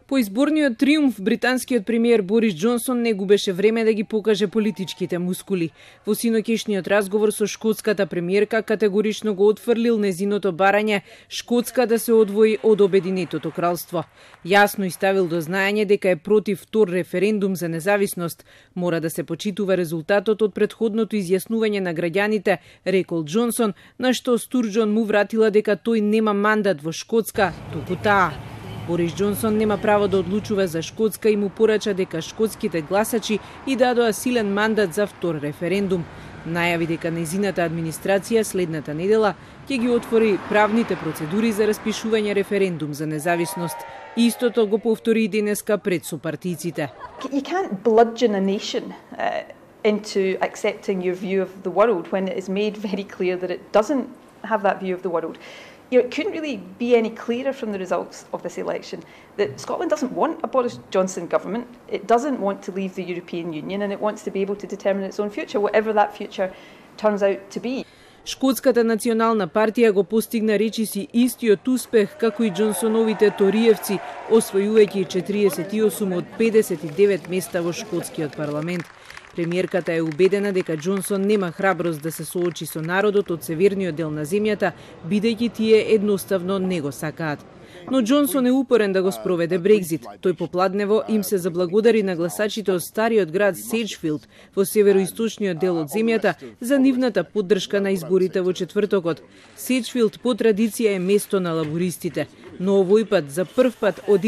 По изборниот триумф, британскиот премиер Борис Џонсон не губеше време да ги покаже политичките мускули. Во синоќешниот разговор со шкотската премиерка категорично го отфрлил незиното барање Шкотска да се одвои од Обединетото кралство. Јасно изставил до знаење дека е против втор референдум за независност. Мора да се почитува резултатот од претходното изјаснување на граѓаните, рекол Џонсон, на што Стурџон му вратила дека тој нема мандат во Шкотска, туку таа. Борис Џонсон нема право да одлучува за Шкотска и му порача дека шкотските гласачи и дадоа силен мандат за втор референдум. Најави дека нејзината администрација следната недела ќе ги отвори правните процедури за распишување референдум за независност. Истото го повтори и денеска пред сопартиците. You can't bludgeon a nation into accepting your view of the world when it is made very clear that it doesn't have that view of the world. It couldn't really be any clearer from the results of this election that Scotland doesn't want a Boris Johnson government. It doesn't want to leave the European Union and it wants to be able to determine its own future, whatever that future turns out to be. Шкотската национална партија го постигна речиси истиот успех како и Џонсоновите ториевци, освојувајќи 48 од 59 места во шкотскиот парламент. Премиерката е убедена дека Џонсон нема храброст да се соочи со народот од северниот дел на земјата, бидејќи тие едноставно не го сакаат. Но Џонсон е упорен да го спроведе Брекзит. Тој попладнево им се заблагодари на гласачите од стариот град Седжфилд во североисточниот дел од земјата за нивната поддршка на изборите во четвртокот. Седжфилд по традиција е место на лабористите, но овој пат за прв пат од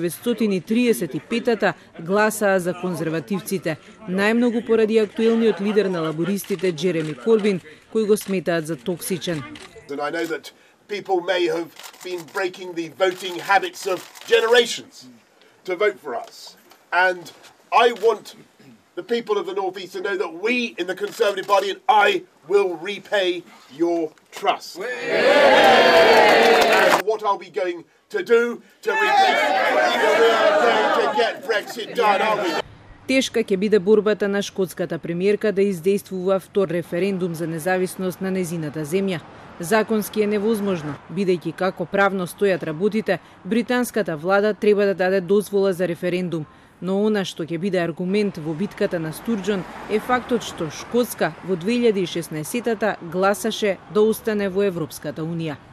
1935-та гласаа за конзервативците, најмногу поради актуелниот лидер на лабористите Џереми Корбин, кој го сметаат за токсичен. People may have been breaking the voting habits of generations to vote for us. And I want the people of the North East to know that we in the Conservative Party and I will repay your trust. And what are we going to do to replace we are going to get Brexit done, are we? Тешка ќе биде борбата на шкотската премиерка да издействува втор референдум за независност на незината земја. Законски е невозможно, бидејќи како правно стојат работите, британската влада треба да даде дозвола за референдум. Но она што ќе биде аргумент во битката на Стурџон е фактот што Шкотска во 2016-та гласаше да остане во Европската унија.